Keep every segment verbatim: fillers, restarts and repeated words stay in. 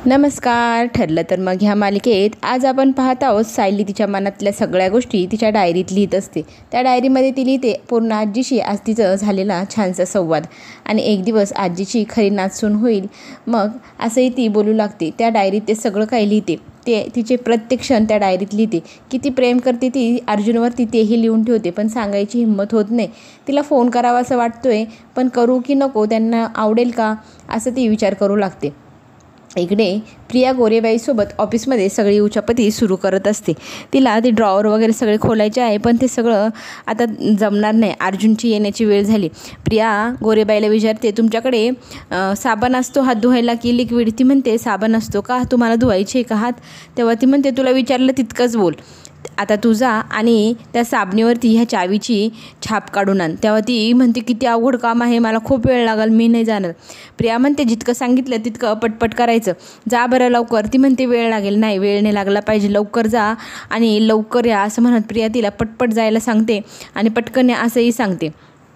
नमस्कार. ठरलं तर मग ह्या मालिकेत आज आपण पाहत आहोत सायली तिच्या मनातल्या सगळ्या गोष्टी तिच्या डायरीत लिहित असते. त्या डायरीमध्ये ती लिहिते पूर्ण आजीशी आज तिचं झालेला छानसा संवाद आणि एक दिवस आजीची खरी नाचसून होईल मग असंही ती बोलू लागते. त्या डायरीत ते सगळं काही लिहिते. ते तिचे प्रत्येक क्षण त्या डायरीत लिहिते. किती प्रेम करते ती अर्जुनवरती तेही लिहून ठेवते, पण सांगायची हिंमत होत नाही. तिला फोन करावा असं वाटतोय, पण करू की नको, त्यांना आवडेल का असं ती विचार करू लागते. इकडे प्रिया गोरेबाईसोबत ऑफिसमध्ये सगळी उचापती सुरू करत असते. तिला ते ड्रॉवर वगैरे सगळे खोलायचे आहे, पण ते सगळं आता जमणार नाही. अर्जुनची येण्याची वेळ झाली. प्रिया गोरेबाईला विचारते, तुमच्याकडे साबण असतो हात धुवायला की लिक्विड? ती म्हणते, साबण असतो का, तुम्हाला धुवायचे का हात? तेव्हा ती म्हणते, तुला विचारलं तितकंच बोल. आता तू जा आणि त्या साबणीवरती ह्या चावीची छाप काढून आण. तेव्हा ती म्हणते, किती अवघड काम आहे, मला खूप वेळ लागेल, मी नाही जाणार. प्रिया म्हणते, जितकं सांगितलं तितकं पटपट करायचं, जा बरं लवकर. ती म्हणते, वेळ लागेल. नाही, वेळ नाही लागला पाहिजे, लवकर जा आणि लवकर या असं म्हणत प्रिया तिला पटपट जायला सांगते आणि पटकन या असंही सांगते.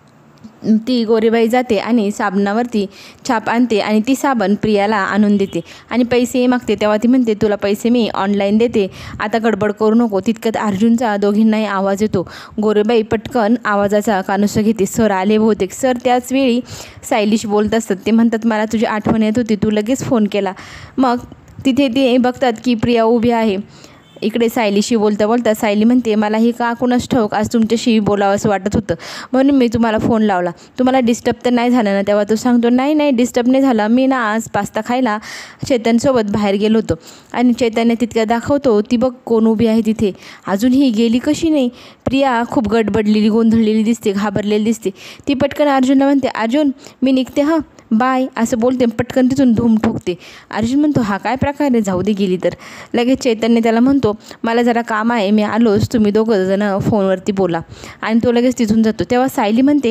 ती गोरेबाई जाते आणि साबणावरती छाप आणते आणि ती साबण प्रियाला आणून देते आणि पैसेही मागते. तेव्हा ती म्हणते, तुला पैसे मी ऑनलाईन देते, आता गडबड करू नको. तितक्यात अर्जुनचा दोघींनाही आवाज येतो. गोरेबाई पटकन आवाजाचा कानुसा घेते. सर आले बहुतेक. सर त्याच वेळी सायलीशी बोलत असतात. ते म्हणतात, मला तुझी आठवण येत होती, तू लगेच फोन केला. मग तिथे ते बघतात की प्रिया उभी आहे. इकडे सायलीशी बोलता बोलता सायली म्हणते, मलाही का कुणास ठाऊक आज तुमच्याशी बोलावं असं वाटत होतं, म्हणून मी तुम्हाला फोन लावला. तुम्हाला डिस्टर्ब तर नाही झालं ना? तेव्हा तो सांगतो, नाही नाही डिस्टर्ब नाही झाला, मी ना आज पास्ता खायला चैतन्यसोबत बाहेर गेलो होतो. आणि चैतन्य तितक्या दाखवतो, ती बघ कोण उभी आहे तिथे, अजून ही गेली कशी नाही? प्रिया खूप गडबडलेली गोंधळलेली दिसते, घाबरलेली दिसते. ती पटकन अर्जुनला म्हणते, अर्जुन मी निघते हां, बाय असं बोलते. पटकन तिथून धूम ठोकते. अर्जुन म्हणतो, हा काय प्रकार आहे, जाऊ दे गेली तर. लगेच चैतन्य त्याला म्हणतो, मला जरा काम आहे, मी आलोच, तुम्ही दोघं जण फोनवरती बोला. आणि तो लगेच तिथून जातो. तेव्हा सायली म्हणते,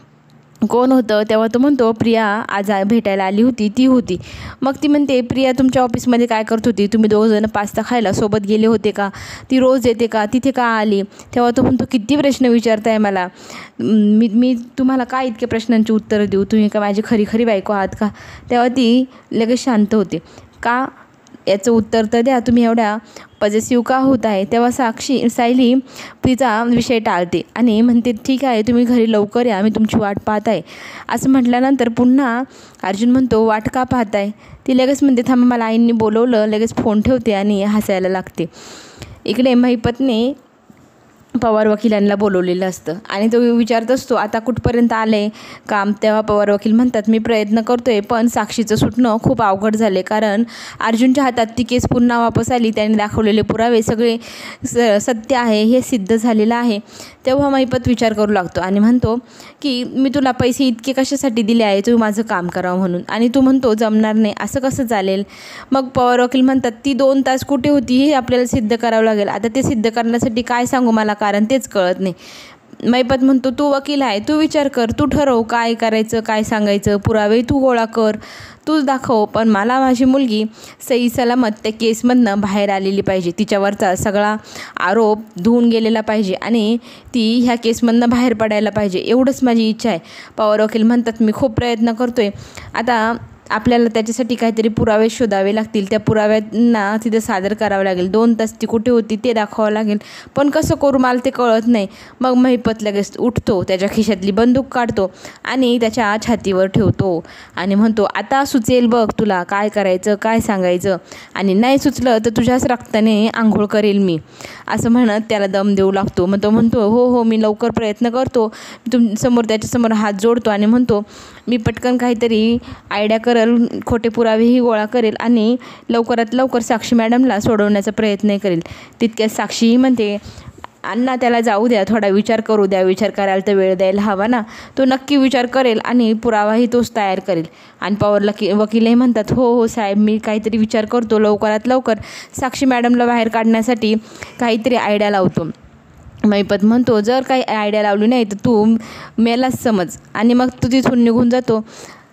कोण होतं? तेव्हा तो म्हणतो, प्रिया आज भेटायला आली होती, ती होती. मग ती म्हणते, प्रिया तुमच्या ऑफिसमध्ये काय करत होती? तुम्ही दोघं जण पास्ता खायला सोबत गेले होते का? ती रोज येते का? तिथे का आली? तेव्हा तो म्हणतो, किती प्रश्न विचारताय मला, मी मी तुम्हाला काय इतके प्रश्नांची उत्तरं देऊ? तुम्ही का माझी खरी खरी बायको आहात का? तेव्हा ती लगेच शांत होते. का याचं उत्तर तर द्या, तुम्ही एवढ्या पॉझिटिव्ह का होत आहे? तेव्हा साक्षी सायली तिचा विषय टाळते आणि म्हणते, ठीक आहे, तुम्ही घरी लवकर या, मी तुमची वाट पाहत आहे. असं म्हटल्यानंतर पुन्हा अर्जुन म्हणतो, वाट का पाहताय? ती लगेच म्हणते, थांबा मला आईंनी बोलवलं. लगेच फोन ठेवते आणि हसायला लागते. इकडे महिपतने पवार वकिलांना बोलवलेलं असतं आणि तो विचारत असतो, आता कुठपर्यंत आले काम? तेव्हा पवार वकील म्हणतात, मी प्रयत्न करतोय, पण साक्षीचं सुटणं खूप अवघड झाले, कारण अर्जुनच्या हातात ती केस पुन्हा वापस आली. त्याने दाखवलेले पुरावे सगळे स सत्य आहे हे सिद्ध झालेलं आहे. तेव्हा महिपत विचार करू लागतो आणि म्हणतो की मी तुला पैसे इतके कशासाठी दिले आहे? तू माझं काम करावं म्हणून. आणि तू म्हणतो जमणार नाही, असं कसं चालेल? मग पवार वकील म्हणतात, ती दोन तास कुठे होती हे आपल्याला सिद्ध करावं लागेल. आता ते सिद्ध करण्यासाठी काय सांगू मला, कारण तेच कळत नाही. महिपत म्हणतो, तू वकील आहे, तू विचार कर, तू ठरव काय करायचं, काय सांगायचं, पुरावे तू गोळा कर, तूच दाखव, पण मला माझी मुलगी सही सलामत त्या केसमधनं बाहेर आलेली पाहिजे. तिच्यावरचा सगळा आरोप धुवून गेलेला पाहिजे आणि ती ह्या केसमधनं बाहेर पडायला पाहिजे, एवढंच माझी इच्छा आहे. पवार वकील म्हणतात, मी खूप प्रयत्न करतोय, आता आपल्याला त्याच्यासाठी काहीतरी पुरावे शोधावे लागतील, त्या पुराव्यांना तिथं सादर करावं लागेल, दोन तास ती कुठे होती ते दाखवावं लागेल, पण कसं करू मला ते कळत नाही. मग महिपत लगेच उठतो, त्याच्या खिशातली बंदूक काढतो आणि त्याच्या छातीवर ठेवतो आणि म्हणतो, आता सुचेल बघ तुला काय करायचं, काय सांगायचं, आणि नाही सुचलं तर तुझ्याच रक्ताने आंघोळ करेल मी, असं म्हणत त्याला दम देऊ लागतो. मग तो म्हणतो, हो हो मी लवकर प्रयत्न करतो. तुम समोर त्याच्यासमोर हात जोडतो आणि म्हणतो, मी पटकन काहीतरी आयडिया कर, खोटे पुरावेही गोळा करेल आणि लवकरात लवकर साक्षी मॅडमला सोडवण्याचा प्रयत्न करेल. तितक्यात साक्षीही म्हणते, अण्णा त्याला जाऊ द्या, थोडा विचार करू द्या, विचार करायला तर वेळ द्यायला हवा ना, तो नक्की विचार करेल आणि पुरावाही तोच तयार करेल. आणि पवार वकीलही म्हणतात, हो हो साहेब, मी काहीतरी विचार करतो, लवकरात लवकर साक्षी मॅडमला बाहेर काढण्यासाठी काहीतरी आयडिया लावतो. महिपत म्हणतो, जर काही आयडिया लावली नाही तर तू मेलाच समज, आणि मग तू तिथून निघून जातो.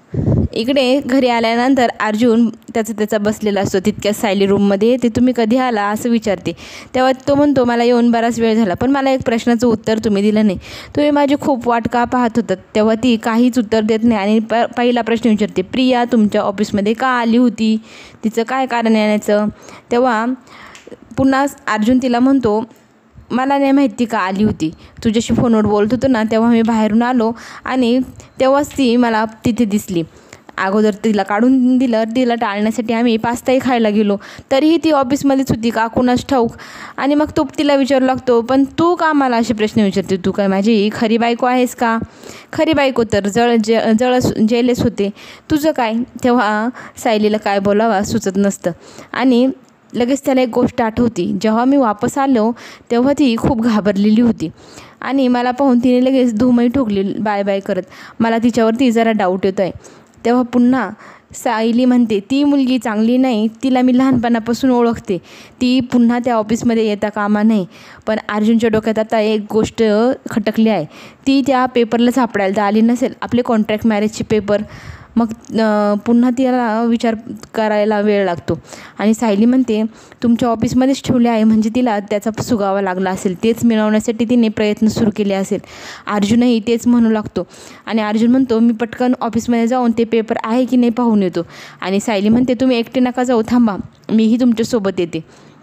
इकडे घरी आल्यानंतर अर्जुन त्याचा त्याचा बसलेला असतो. तितक्यात सायली रूममध्ये येते. तुम्ही कधी आला असं विचारते. तेव्हा तो म्हणतो मला येऊन बराच वेळ झाला, पण मला एक प्रश्नाचं उत्तर तुम्ही दिलं नाही. तुम्ही माझी खूप वाट का पाहत होतात. तेव्हा ती काहीच उत्तर देत नाही आणि प पहिला प्रश्न विचारते, प्रिया तुमच्या ऑफिसमध्ये का आली होती, तिचं काय कारण येण्याचं. तेव्हा पुन्हा अर्जुन तिला म्हणतो मला नाही माहिती का आली होती. तुझ्याशी फोनवर बोलत होतो ना तेव्हा मी बाहेरून आलो आणि तेव्हाच ती मला तिथे दिसली. अगोदर तिला काढून दिलं, तिला टाळण्यासाठी आम्ही पास्ताही खायला गेलो, तरीही ती ऑफिसमध्येच होती का कुणास ठाऊक. आणि मग तो तिला विचारू लागतो, पण तू का मला असे प्रश्न विचारते, तू काय माझी खरी बायको आहेस का. खरी बायको तर जळ जे जळ जेलेस होते, तुझं काय. तेव्हा सायलीला काय बोलावा सुचत नसतं आणि लगेच त्याला एक गोष्ट आठवती. जेव्हा मी वापस आलो तेव्हा ती खूप घाबरलेली होती आणि मला पाहून तिने लगेच धुमही ठोकली बाय बाय करत. मला तिच्यावरती जरा डाऊट येतो आहे. तेव्हा पुन्हा सायली म्हणते ती मुलगी चांगली नाही, तिला मी लहानपणापासून ओळखते, ती पुन्हा त्या ऑफिसमध्ये येता कामा नाही. पण अर्जुनच्या डोक्यात आता एक गोष्ट खटकली आहे. ती त्या पेपरला सापडायला आली नसेल, आपले कॉन्ट्रॅक्ट मॅरेजचे पेपर. मग पुन्हा तिला विचार करायला वेळ लागतो आणि सायली म्हणते तुमच्या ऑफिसमध्येच ठेवले आहे म्हणजे तिला त्याचा सुगावा लागला असेल, तेच मिळवण्यासाठी तिने प्रयत्न सुरू केले असेल. अर्जुनही तेच म्हणू लागतो आणि अर्जुन म्हणतो मी पटकन ऑफिसमध्ये जाऊन ते पेपर आहे की नाही पाहून येतो. आणि सायली म्हणते तुम्ही एकटे नका जाऊ, थांबा, मीही तुमच्यासोबत येते.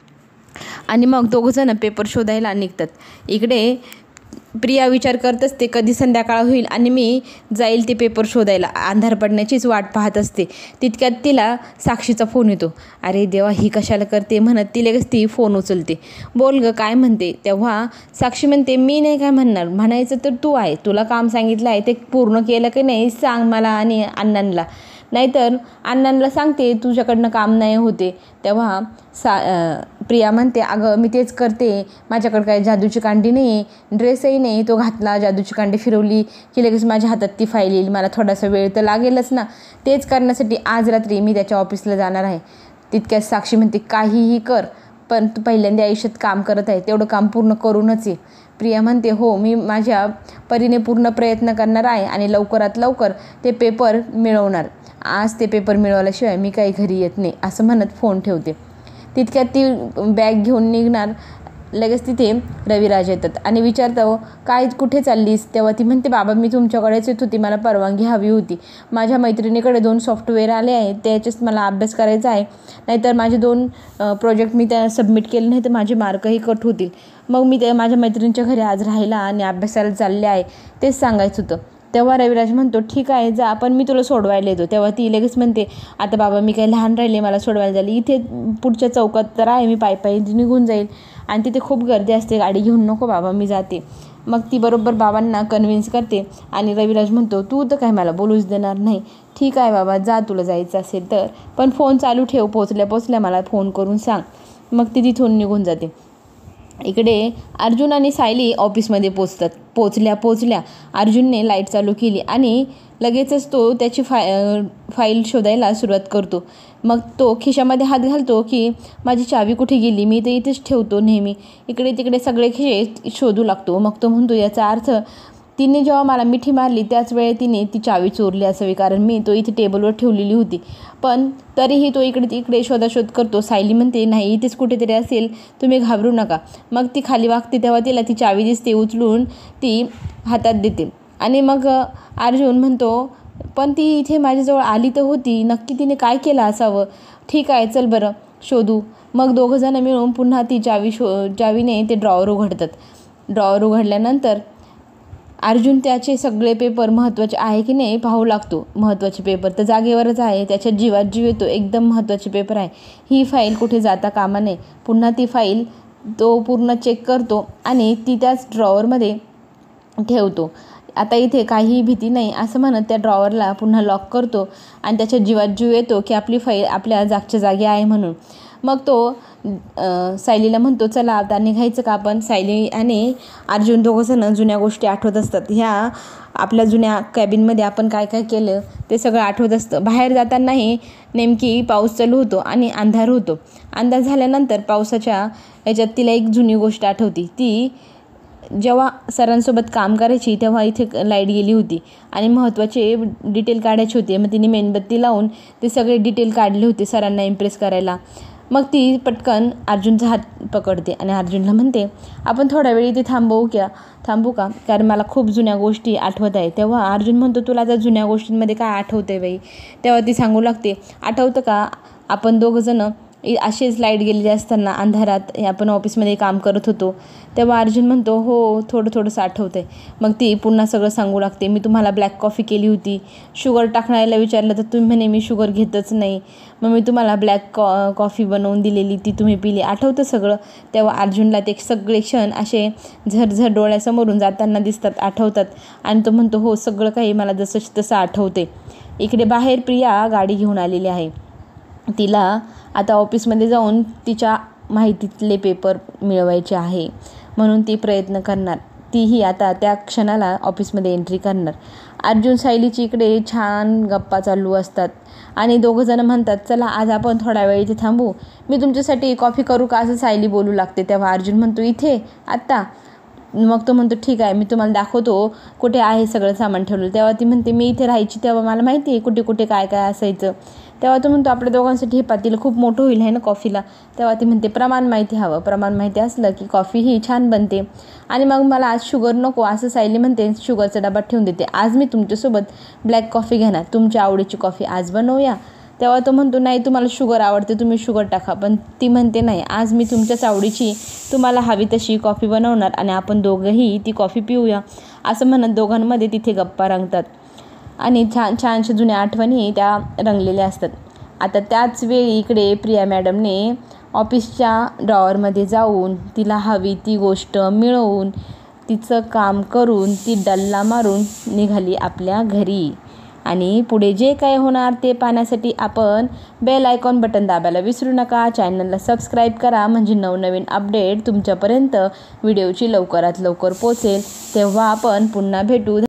आणि मग दोघंजणं पेपर शोधायला निघतात. इकडे प्रिया विचार करत असते कधी संध्याकाळ होईल आणि मी जाईल ते पेपर शोधायला, अंधार पडण्याचीच वाट पाहत असते. तितक्यात तिला साक्षीचा फोन येतो. अरे देवा, ही कशाला करते म्हणत ती लगेच ती फोन उचलते. बोल ग, काय म्हणते. तेव्हा साक्षी म्हणते मी नाही काय म्हणणार, म्हणायचं तर तू आहे, तुला काम सांगितलं आहे ते पूर्ण केलं की नाही सांग मला आणि अण्णांना, नाहीतर अण्णांना सांगते तुझ्याकडनं काम नाही होते. तेव्हा सा प्रिया म्हणते अगं मी तेच करते, माझ्याकडं काय जादूची कांडी नाही, ड्रेसही नाही, तो घातला जादूची कांडी फिरवली की लगेच माझ्या हातात ती फाईल येईल, मला थोडासा वेळ तर लागेलच ना, तेच करण्यासाठी आज रात्री मी त्याच्या ऑफिसला जाणार आहे. तितक्यात साक्षी म्हणते काहीही कर, पण तू पहिल्यांदा आयुष्यात काम करत आहे तेवढं काम पूर्ण करूनच ये. प्रिया म्हणते हो, मी माझ्या परीने पूर्ण प्रयत्न करणार आहे आणि लवकरात लवकर ते पेपर मिळवणार. आज ते पेपर मिळवल्याशिवाय मी काही घरी येत नाही असं म्हणत फोन ठेवते. तितक्यात ती बॅग घेऊन निघणार. लगेच तिथे रविराज येतात आणि विचारतो काय कुठे चाललीस. तेव्हा ती म्हणते बाबा मी तुमच्याकडेच येत होती, मला परवानगी हवी होती. माझ्या मैत्रिणीकडे दोन सॉफ्टवेअर आले आहेत, त्याच्याच मला अभ्यास करायचा आहे, नाहीतर माझे दोन प्रोजेक्ट मी त्या सबमिट केले नाही तर माझे मार्कही कट होतील. मग मी त्या माझ्या मैत्रिणीच्या घरी आज राहायला आणि अभ्यासाला चालले आहे, तेच सांगायचं होतं. तेव्हा रविराज म्हणतो ठीक आहे जा, पण मी तुला सोडवायला येतो. तेव्हा ती लगेच म्हणते आता बाबा मी काही लहान राहिले, मला सोडवायला झाली, इथे पुढच्या चौकात तर आहे, मी पायी पायी निघून जाईल आणि तिथे खूप गर्दी असते, गाडी घेऊन नको बाबा, मी जाते. मग ती बरोबर बाबांना कन्व्हिन्स करते आणि रविराज म्हणतो तू तर काय मला बोलूच देणार नाही, ठीक आहे बाबा जा, तुला जायचं असेल तर, पण फोन चालू ठेव, पोचल्या पोचल्या मला फोन करून सांग. मग ती तिथून निघून जाते. इकडे अर्जुन आणि सायली ऑफिसमध्ये पोचतात. पोचल्या पोचल्या अर्जुनने लाईट चालू केली आणि लगेचच तो त्याची फाय फाईल शोधायला सुरुवात करतो. मग तो खिशामध्ये हात घालतो की माझी चावी कुठे गेली, मी तर इथेच ठेवतो नेहमी. इकडे तिकडे सगळे खिसे शोधू लागतो. मग तो म्हणतो याचा अर्थ तिने जेव्हा मला मिठी मारली त्याच वेळे तिने ती चावी चोरली असावी, कारण मी तो इथे टेबलवर ठेवलेली होती. पण तरीही तो इकडे तिकडे शोधाशोध करतो. सायली म्हणते नाही इथेच कुठेतरी असेल, तुम्ही घाबरू नका. मग ती खाली वागते तेव्हा तिला ती चावी दिसते, उचलून ती हातात देते. आणि मग अर्जुन म्हणतो पण ती इथे माझ्याजवळ आली तर होती, नक्की तिने काय केलं असावं. ठीक आहे चल बरं शोधू. मग दोघंजणं मिळून पुन्हा ती चावी शो चावीने ते ड्रॉवर उघडतात. ड्रॉवर उघडल्यानंतर अर्जुन त्याचे सगळे पेपर महत्त्वाचे आहे की नाही पाहू लागतो. महत्त्वाचे पेपर तर जागेवरच आहे, त्याच्यात जीवात जीव येतो, एकदम महत्त्वाचे पेपर आहे, ही फाईल कुठे जाता कामा नये. पुन्हा ती फाईल तो पूर्ण चेक करतो आणि ती त्याच ड्रॉवरमध्ये ठेवतो. आता इथे काहीही भीती नाही असं म्हणत त्या ड्रॉवरला पुन्हा लॉक करतो आणि त्याच्या जीवात जीव येतो की आपली फाईल आपल्या जागच्या जागी आहे म्हणून. मग तो सायलीला म्हणतो चला आता निघायचं का आपण. सायली आणि अर्जुन दोघंजणं जुन्या गोष्टी आठवत असतात. ह्या आपल्या जुन्या कॅबिनमध्ये आपण काय काय केलं ते सगळं आठवत असतं. बाहेर जातानाही नेमकी पाऊस चालू होतो आणि अंधार होतो. अंधार झाल्यानंतर पावसाच्या याच्यात तिला एक जुनी गोष्ट आठवती. ती जेव्हा सरांसोबत काम करायची तेव्हा इथे लाईट गेली होती आणि महत्त्वाचे डिटेल काढायचे होते. मग तिने मेणबत्ती लावून ते सगळे डिटेल काढले होते सरांना इम्प्रेस करायला. मग ती पटकन अर्जुनचा हात पकडते आणि अर्जुनला म्हणते, आपण थोडा वेळ इथे थांबवू क्या थांबू का कारण मला खूप जुन्या गोष्टी आठवत आहे. तेव्हा अर्जुन म्हणतो, तुला त्या जुन्या गोष्टींमध्ये काय आठवतं आहे बाई. तेव्हा ती सांगू लागते, आठवतं का आपण दोघंजणं असेच लाईट गेलेली असताना अंधारात आपण ऑफिसमध्ये काम करत होतो. तेव्हा अर्जुन म्हणतो, हो थोडं थोडंसं आठवतं आहे. मग ती पुन्हा सगळं सांगू लागते, मी तुम्हाला ब्लॅक कॉफी केली होती, शुगर टाकण्याला विचारलं तर तुम्ही म्हणे मी शुगर घेतच नाही, मग मी तुम्हाला ब्लॅक कॉ कॉफी बनवून दिलेली ती तुम्ही पिली, आठवतं सगळं. तेव्हा अर्जुनला ते सगळे क्षण असे झरझर डोळ्यासमोरून जाताना दिसतात, आठवतात आणि तो म्हणतो, हो सगळं काही मला जसं तसं आठवते. इकडे बाहेर प्रिया गाडी घेऊन आलेली आहे. तिला आता ऑफिसमध्ये जाऊन तिच्या माहितीतले पेपर मिळवायचे आहे म्हणून ती प्रयत्न करणार. तीही आता त्या क्षणाला ऑफिसमध्ये एंट्री करणार. अर्जुन सायलीची इकडे छान गप्पा चालू असतात आणि दोघंजणं म्हणतात, चला आज आपण थोडा वेळ इथे थांबू, मी तुमच्यासाठी कॉफी करू का असं सायली बोलू लागते. तेव्हा अर्जुन म्हणतो, इथे आत्ता. मग तो म्हणतो, ठीक आहे मी तुम्हाला दाखवतो कुठे आहे सगळं सामान ठेवलं. तेव्हा ती म्हणते, मी इथे राहायची तेव्हा मला माहिती आहे कुठे कुठे काय काय असायचं. तेव्हा तो म्हणतो, आपल्या दोघांसाठी हे पातेलं खूप मोठं होईल आहे ना कॉफीला. तेव्हा ती म्हणते, प्रमाण माहिती हवं, प्रमाण माहिती असलं की कॉफी ही छान बनते. आणि मग मला आज शुगर नको असं सायली म्हणते, शुगरचा डबा ठेवून देते. आज मी तुमच्यासोबत ब्लॅक कॉफी घेणार, तुमच्या आवडीची कॉफी आज बनवूया. तेव्हा तो म्हणतो, नाही तुम्हाला शुगर आवडते तुम्ही शुगर टाका. पण ती म्हणते, नाही आज मी तुमच्याच आवडीची तुम्हाला हवी तशी कॉफी बनवणार आणि आपण दोघंही ती कॉफी पिऊया. असं म्हणत दोघांमध्ये तिथे गप्पा रंगतात आणि छान छानशा जुन्या आठवणी त्या रंगलेल्या असतात. आता त्याच वेळी इकडे प्रिया मॅडमने ऑफिसच्या ड्रॉवरमध्ये जाऊन तिला हवी ती गोष्ट मिळवून तिचं काम करून ती डल्ला मारून निघाली आपल्या घरी. आणि पुढे जे काय होणार ते पाहण्यासाठी आपण बेल आयकॉन बटन दाबायला विसरू नका. चॅनलला सबस्क्राईब करा म्हणजे नवनवीन अपडेट तुमच्यापर्यंत व्हिडिओची लवकरात लवकर पोचेल. तेव्हा आपण पुन्हा भेटू.